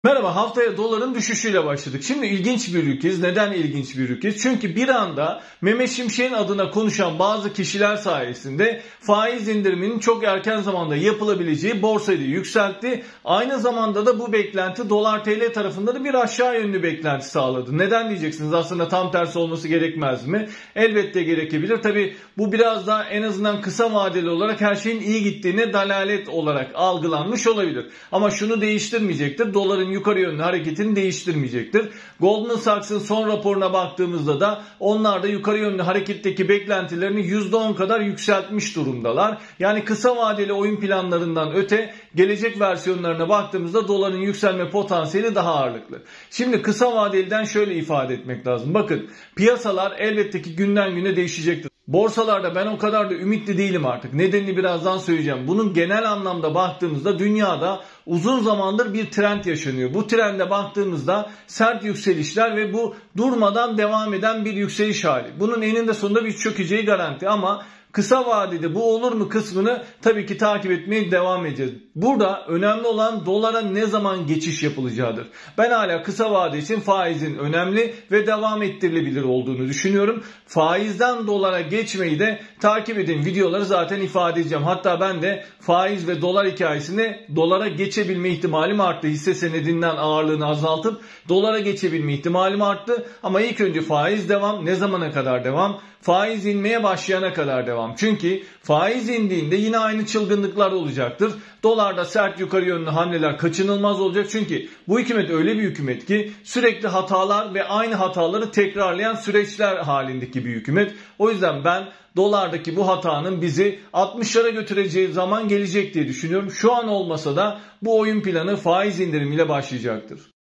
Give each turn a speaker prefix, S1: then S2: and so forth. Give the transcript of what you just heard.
S1: Merhaba, haftaya doların düşüşüyle başladık. Şimdi ilginç bir ülkeyiz. Neden ilginç bir ülkeyiz? Çünkü bir anda Mehmet Şimşek'in adına konuşan bazı kişiler sayesinde faiz indiriminin çok erken zamanda yapılabileceği borsayı yükseltti. Aynı zamanda da bu beklenti dolar TL tarafında da bir aşağı yönlü beklenti sağladı. Neden diyeceksiniz? Aslında tam tersi olması gerekmez mi? Elbette gerekebilir. Tabii bu biraz daha en azından kısa vadeli olarak her şeyin iyi gittiğine dalalet olarak algılanmış olabilir. Ama şunu değiştirmeyecektir. Doların yukarı yönlü hareketini değiştirmeyecektir. Goldman Sachs'ın son raporuna baktığımızda da onlar da yukarı yönlü hareketteki beklentilerini %10 kadar yükseltmiş durumdalar. Yani kısa vadeli oyun planlarından öte gelecek versiyonlarına baktığımızda doların yükselme potansiyeli daha ağırlıklı. Şimdi kısa vadeliden şöyle ifade etmek lazım. Bakın, piyasalar elbette ki günden güne değişecektir. Borsalarda ben o kadar da ümitli değilim artık. Nedenini birazdan söyleyeceğim. Bunun genel anlamda baktığımızda dünyada uzun zamandır bir trend yaşanıyor. Bu trende baktığımızda sert yükselişler ve bu durmadan devam eden bir yükseliş hali. Bunun eninde sonunda bir çökeceği garanti ama kısa vadede bu olur mu kısmını tabii ki takip etmeye devam edeceğiz. Burada önemli olan dolara ne zaman geçiş yapılacağıdır. Ben hala kısa vade için faizin önemli ve devam ettirilebilir olduğunu düşünüyorum. Faizden dolara geçmeyi de takip edin. Videoları zaten ifade edeceğim. Hatta ben de faiz ve dolar hikayesini dolara geçebilme ihtimalim arttı. Hisse senedinden ağırlığını azaltıp dolara geçebilme ihtimalim arttı. Ama ilk önce faiz devam. Ne zamana kadar devam? Faiz inmeye başlayana kadar devam. Çünkü faiz indiğinde yine aynı çılgınlıklar olacaktır. Dolarda sert yukarı yönlü hamleler kaçınılmaz olacak. Çünkü bu hükümet öyle bir hükümet ki sürekli hatalar ve aynı hataları tekrarlayan süreçler halindeki bir hükümet. O yüzden ben dolardaki bu hatanın bizi 60'lara götüreceği zaman gelecek diye düşünüyorum. Şu an olmasa da bu oyun planı faiz indirimiyle başlayacaktır.